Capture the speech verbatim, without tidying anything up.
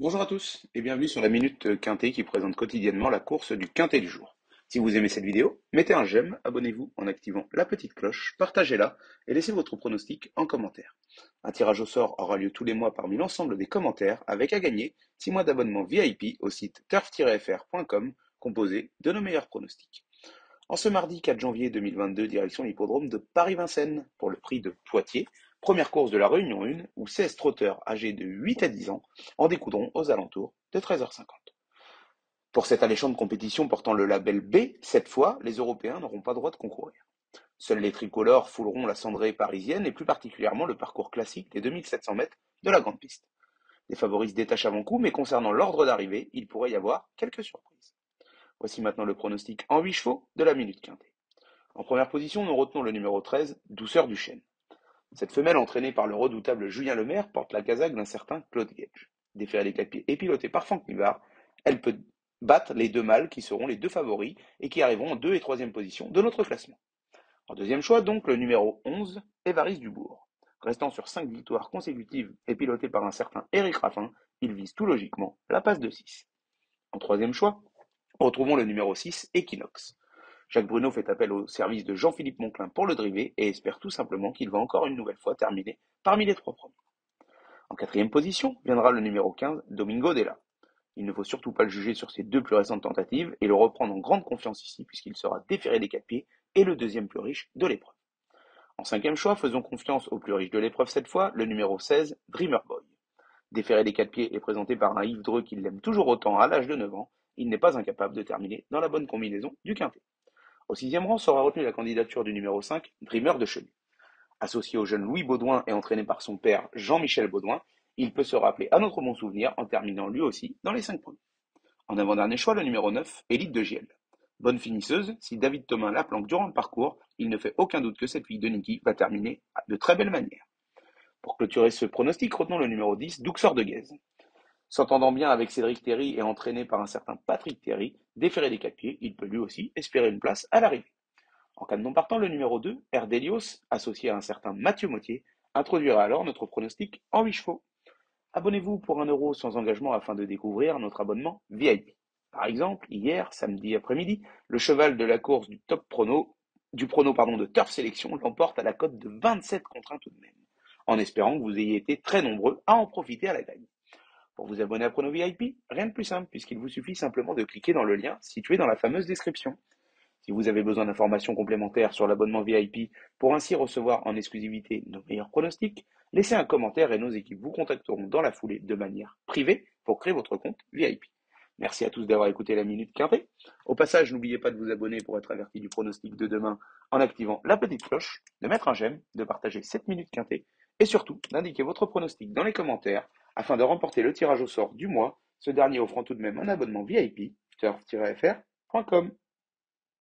Bonjour à tous et bienvenue sur la Minute Quintet qui présente quotidiennement la course du Quintet du jour. Si vous aimez cette vidéo, mettez un j'aime, abonnez-vous en activant la petite cloche, partagez-la et laissez votre pronostic en commentaire. Un tirage au sort aura lieu tous les mois parmi l'ensemble des commentaires avec à gagner six mois d'abonnement V I P au site turf tiret f r point com composé de nos meilleurs pronostics. En ce mardi quatre janvier deux mille vingt-deux, direction l'hippodrome de Paris-Vincennes pour le prix de Poitiers, première course de la Réunion un où seize trotteurs âgés de huit à dix ans en découdront aux alentours de treize heures cinquante. Pour cette alléchante compétition portant le label B, cette fois, les Européens n'auront pas droit de concourir. Seuls les tricolores fouleront la cendrée parisienne et plus particulièrement le parcours classique des deux mille sept cents mètres de la grande piste. Les favoris se détachent avant coup, mais concernant l'ordre d'arrivée, il pourrait y avoir quelques surprises. Voici maintenant le pronostic en huit chevaux de la Minute Quintet. En première position, nous retenons le numéro treize, Douceur du Chêne. Cette femelle entraînée par le redoutable Julien Lemaire porte la casaque d'un certain Claude Gage. Déférée des quatre pieds et pilotée par Franck Nivard, elle peut battre les deux mâles qui seront les deux favoris et qui arriveront en deux et troisième position de notre classement. En deuxième choix, donc, le numéro onze, Évariste Dubourg. Restant sur cinq victoires consécutives et piloté par un certain Éric Raffin, il vise tout logiquement la passe de six. En troisième choix, retrouvons le numéro six, Equinox. Jacques Bruno fait appel au service de Jean-Philippe Monclin pour le driver et espère tout simplement qu'il va encore une nouvelle fois terminer parmi les trois premiers. En quatrième position viendra le numéro quinze, Domingo Della. Il ne faut surtout pas le juger sur ses deux plus récentes tentatives et le reprendre en grande confiance ici puisqu'il sera déféré des quatre pieds et le deuxième plus riche de l'épreuve. En cinquième choix, faisons confiance au plus riche de l'épreuve cette fois, le numéro seize, Dreamer Boy. Déféré des quatre pieds et présenté par un Yves Dreux qui l'aime toujours autant à l'âge de neuf ans, il n'est pas incapable de terminer dans la bonne combinaison du quintet. Au sixième rang sera retenue la candidature du numéro cinq, Dreamer de Chenu. Associé au jeune Louis Baudouin et entraîné par son père Jean-Michel Baudouin, il peut se rappeler à notre bon souvenir en terminant lui aussi dans les cinq premiers. En avant-dernier choix, le numéro neuf, Élite de Giel. Bonne finisseuse, si David Thomas la planque durant le parcours, il ne fait aucun doute que cette fille de Niki va terminer de très belle manière. Pour clôturer ce pronostic, retenons le numéro dix, Douxeur de Guèze. S'entendant bien avec Cédric Terry et entraîné par un certain Patrick Terry, déféré des quatre pieds, il peut lui aussi espérer une place à l'arrivée. En cas de non partant, le numéro deux, Erdelios, associé à un certain Mathieu Mottier, introduira alors notre pronostic en huit chevaux. Abonnez-vous pour un euro sans engagement afin de découvrir notre abonnement V I P. Par exemple, hier, samedi après-midi, le cheval de la course du top prono, du prono pardon, de Turf Sélection l'emporte à la cote de vingt-sept contre un tout de même, en espérant que vous ayez été très nombreux à en profiter à la gagne. Pour vous abonner à Prono V I P, rien de plus simple puisqu'il vous suffit simplement de cliquer dans le lien situé dans la fameuse description. Si vous avez besoin d'informations complémentaires sur l'abonnement V I P pour ainsi recevoir en exclusivité nos meilleurs pronostics, laissez un commentaire et nos équipes vous contacteront dans la foulée de manière privée pour créer votre compte V I P. Merci à tous d'avoir écouté la Minute Quintet. Au passage, n'oubliez pas de vous abonner pour être averti du pronostic de demain en activant la petite cloche, de mettre un j'aime, de partager cette Minute Quintet et surtout d'indiquer votre pronostic dans les commentaires afin de remporter le tirage au sort du mois, ce dernier offrant tout de même un abonnement V I P, turf tiret f r point com.